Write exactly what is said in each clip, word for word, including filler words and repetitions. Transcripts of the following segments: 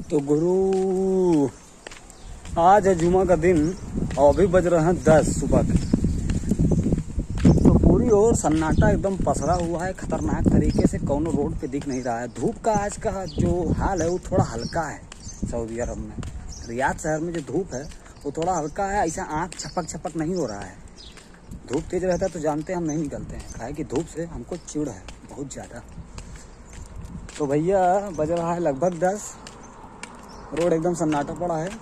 तो गुरु आज है जुमा का दिन और अभी बज रहे हैं दस सुबह के। तो पूरी ओर सन्नाटा एकदम पसरा हुआ है खतरनाक तरीके से, कोनो रोड पे दिख नहीं रहा है। धूप का आज का जो हाल है वो थोड़ा हल्का है। सऊदी अरब में रियाद शहर में जो धूप है वो थोड़ा हल्का है, ऐसा आँख छपक छपक नहीं हो रहा है। धूप तेज रहता है तो जानते हैं हम नहीं निकलते हैं, काहे कि धूप से हमको चिढ़ है बहुत ज़्यादा। तो भैया बज रहा है लगभग दस, रोड एकदम सन्नाटा पड़ा है।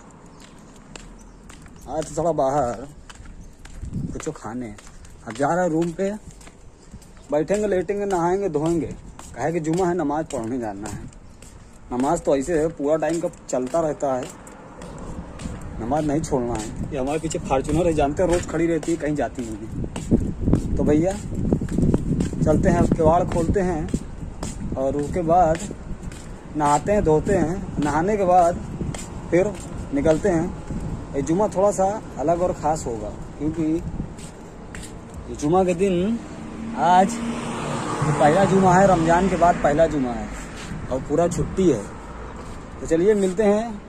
आज थोड़ा बाहर कुछ खाने, अब जा रहा है रूम पे, बैठेंगे लेटेंगे नहाएंगे धोएंगे, काहे कि जुमा है, नमाज पढ़ने जाना है। नमाज तो ऐसे है पूरा टाइम का चलता रहता है, नमाज नहीं छोड़ना है। ये हमारे पीछे फार्चूनर है, जानते हैं रोज खड़ी रहती है, कहीं जाती नहीं है। तो भैया चलते हैं, किवाड़ खोलते हैं और उसके बाद नहाते हैं धोते हैं, नहाने के बाद फिर निकलते हैं। ये जुमा थोड़ा सा अलग और ख़ास होगा क्योंकि ये जुमा के दिन आज पहला जुमा है, रमज़ान के बाद पहला जुमा है और पूरा छुट्टी है। तो चलिए मिलते हैं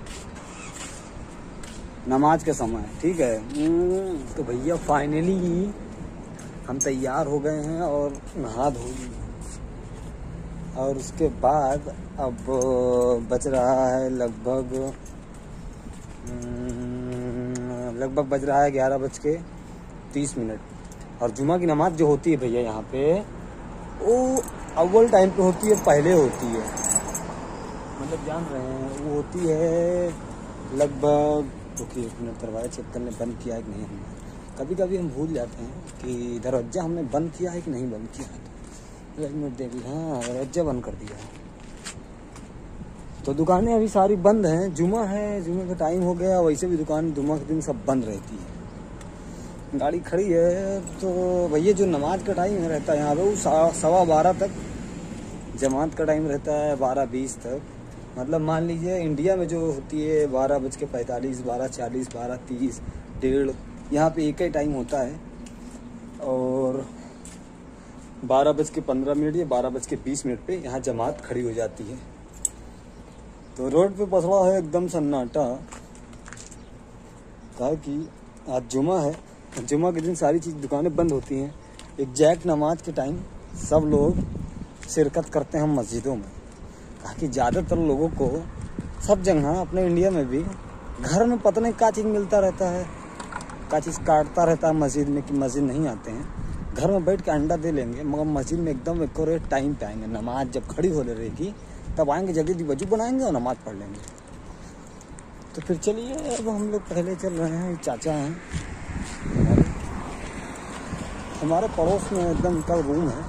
नमाज के समय, ठीक है। तो भैया फाइनली हम तैयार हो गए हैं और नहा धो लिए और उसके बाद अब बज रहा है लगभग लगभग बज रहा है ग्यारह बज के तीस मिनट। और जुमा की नमाज जो होती है भैया यहाँ पे वो अव्वल टाइम पे होती है, पहले होती है, मतलब जान रहे हैं वो होती है लगभग, रुकिए एक मिनट, दरवाजा चेक करने बंद किया है कि नहीं हमने। कभी कभी हम भूल जाते हैं कि दरवाजा हमने बंद किया है कि नहीं बंद किया है। एक मिनट देखिए, हाँ दरवाजा बंद कर दिया है। तो दुकानें अभी सारी बंद हैं, जुमा है, जुमे का टाइम हो गया। वैसे भी दुकान जुमा के दिन सब बंद रहती है। गाड़ी खड़ी है तो भैया जो नमाज का टाइम रहता है यहाँ पे वो सवा बारह तक जमात का टाइम रहता है, बारह बीस तक। मतलब मान लीजिए इंडिया में जो होती है बारह बज के पैंतालीस, बारह चालीस, बारह तीस, डेढ़, यहाँ पे एक ही टाइम होता है। और बारह बज के पंद्रह मिनट या बारह बज के बीस मिनट पे यहाँ जमात खड़ी हो जाती है। तो रोड पे पसरा है एकदम सन्नाटा, कहा कि आज जुमा है, जुमा के दिन सारी चीज़ दुकानें बंद होती हैं। एग्जैक्ट नमाज के टाइम सब लोग शिरकत करते हैं मस्जिदों में, कहा कि ज़्यादातर लोगों को सब जगह अपने इंडिया में भी घर में पता नहीं क्या चीज़ मिलता रहता है, क्या चीज़ काटता रहता है मस्जिद में कि मस्जिद नहीं आते हैं। घर में बैठ के अंडा दे लेंगे मगर मस्जिद में एकदम एक्यूरेट टाइम पे आएंगे। नमाज जब खड़ी हो रहेगी तब आएंगे, जल्दी वजू बनाएंगे और नमाज पढ़ लेंगे। तो फिर चलिए अब हम लोग पहले चल रहे हैं, चाचा हैं हमारे पड़ोस में, एकदम उनका रूम है।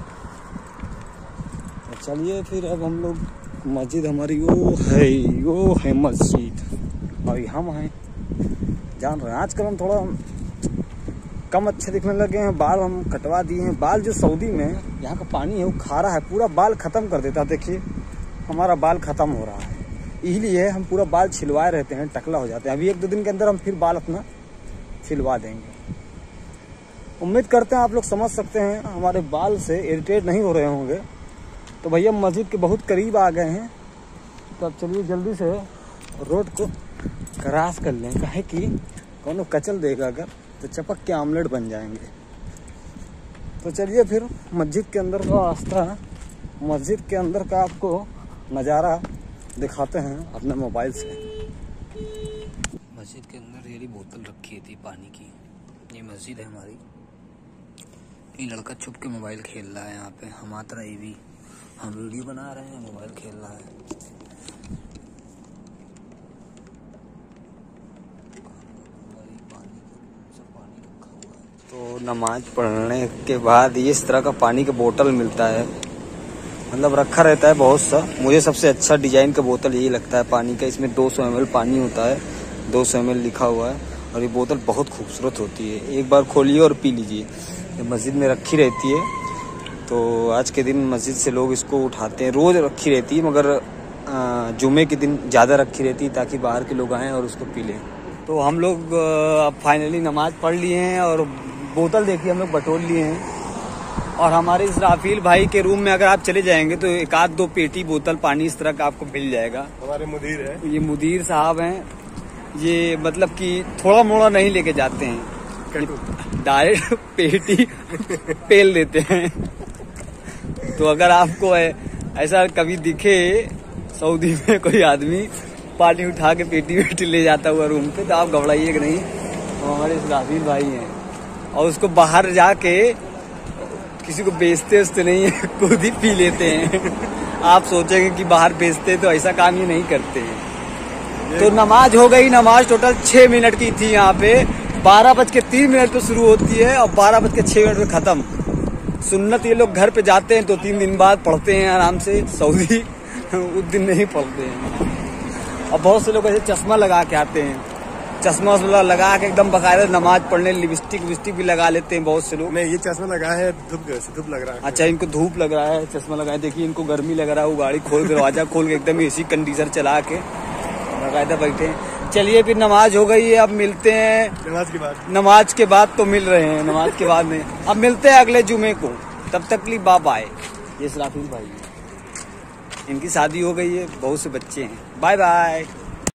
तो चलिए फिर अब हम लोग, मस्जिद हमारी वो है, वो है मस्जिद और हम हैं, जान रहे हैं। आजकल हम थोड़ा कम अच्छे दिखने लगे हैं, बाल हम कटवा दिए हैं। बाल जो सऊदी में यहाँ का पानी है वो खारा है, पूरा बाल ख़त्म कर देता है। देखिए हमारा बाल ख़त्म हो रहा है, इसलिए हम पूरा बाल छिलवाए रहते हैं, टकला हो जाते हैं। अभी एक दो दिन के अंदर हम फिर बाल अपना छिलवा देंगे। उम्मीद करते हैं आप लोग समझ सकते हैं, हमारे बाल से इरिटेट नहीं हो रहे होंगे। तो भैया मस्जिद के बहुत करीब आ गए हैं, तो अब चलिए जल्दी से रोड को क्रॉस कर लें, काहे कि कौन कचल देगा अगर तो चपक के आमलेट बन जाएंगे। तो चलिए फिर मस्जिद के अंदर का रास्ता, मस्जिद के अंदर का आपको नज़ारा दिखाते हैं अपने मोबाइल से। मस्जिद के अंदर ये बोतल रखी थी पानी की, ये मस्जिद है हमारी। ये लड़का छुप के मोबाइल खेल रहा है यहाँ पे, हमारा ये भी, हम वीडियो बना रहे हैं, मोबाइल खेल रहा है। तो नमाज पढ़ने के बाद ये इस तरह का पानी का बोतल मिलता है, मतलब रखा रहता है बहुत सा। मुझे सबसे अच्छा डिजाइन का बोतल यही लगता है पानी का। इसमें दो सौ एम एल पानी होता है, दो सौ एम एल लिखा हुआ है और ये बोतल बहुत खूबसूरत होती है। एक बार खोलिए और पी लीजिए। ये मस्जिद में रखी रहती है, तो आज के दिन मस्जिद से लोग इसको उठाते हैं। रोज़ रखी रहती है मगर जुमे के दिन ज़्यादा रखी रहती है ताकि बाहर के लोग आएँ और उसको पी लें। तो हम लोग अब फाइनली नमाज़ पढ़ लिए हैं और बोतल देखिए हम लोग बटोर लिए हैं। और हमारे इसराफील भाई के रूम में अगर आप चले जाएंगे तो एक आध दो पेटी बोतल पानी इस तरह का आपको मिल जाएगा। हमारे मुदीर है, ये मुदीर साहब हैं, ये मतलब कि थोड़ा मोड़ा नहीं लेके जाते हैं, डायरेक्ट पेटी पेल देते हैं। तो अगर आपको ऐसा कभी दिखे सऊदी में कोई आदमी पानी उठा के पेटी वेटी ले जाता हुआ रूम पे, तो आप घबराइए कि नहीं, वो हमारे इसराफील भाई हैं। और उसको बाहर जाके किसी को बेचते उसते नहीं है, खुद ही पी लेते हैं। आप सोचेंगे कि बाहर बेचते तो ऐसा काम ये नहीं करते हैं। तो नमाज हो गई, नमाज टोटल छह मिनट की थी यहाँ पे, बारह बज के तीन मिनट पे शुरू होती है और बारह बज के छह मिनट पे खत्म। सुन्नत ये लोग घर पे जाते हैं तो तीन दिन बाद पढ़ते हैं आराम से, सऊदी उस दिन नहीं पढ़ते हैं। और बहुत से लोग ऐसे चश्मा लगा के आते हैं, चश्मा वश्मा लगा के एकदम बकायदा नमाज पढ़ने, लिपस्टिक विस्टिक भी लगा लेते हैं बहुत से लोग। नहीं, ये चश्मा लगा है, धूप धूप लग रहा है। अच्छा, इनको धूप लग रहा है, चश्मा लगाए, देखिए इनको गर्मी लग रहा है, वो गाड़ी खोल के दरवाजा खोल के एकदम एसी कंडीशनर चला के बकायदा बैठे हैं। चलिए फिर नमाज हो गई है, अब मिलते हैं नमाज के बाद। नमाज के बाद तो मिल रहे हैं, नमाज के बाद नहीं, अब मिलते हैं अगले जुमे को। तब तक ली बाय बाय। ये इसराफील भाई, इनकी शादी हो गई है, बहुत से बच्चे हैं। Bye bye.